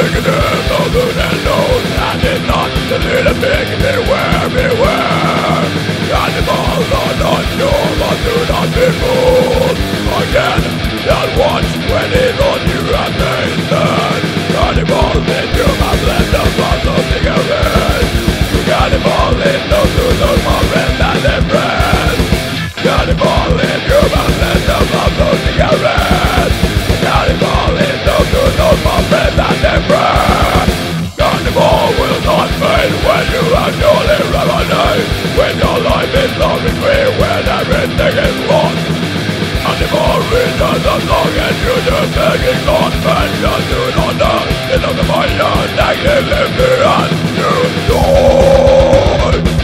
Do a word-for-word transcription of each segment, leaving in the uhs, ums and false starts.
Taking in the moon and knows and it's not the little pig. Beware, beware. Cannibals are not sure, but do not be fooled. Again, just watch when it's on you and tasted. Cannibals in human flesh and blood of cigarettes. Cannibals in those who know more friends than their friends. Cannibals in human flesh and blood of cigarettes. Cannibal in those who know more friends than their friends. Cannibal will not fade when you actually revenue. When your life is loving free, when everything is lost. Cannibal reasons as long as you do begging not and just do not know. It's not the fire that you live behind you die.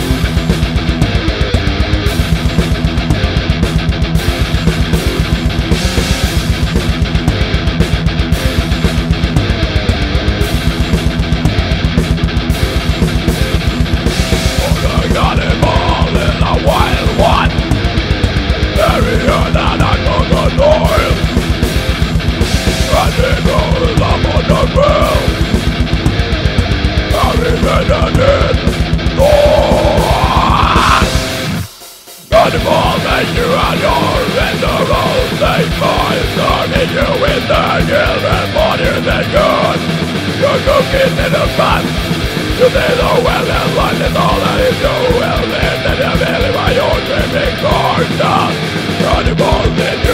Cannibal make you and your miserable state by starving you with the children bodies and good. Your cookies in the fat. You say the well and life is all that is so well. Then you really by your dreaming corner. Cannibal in you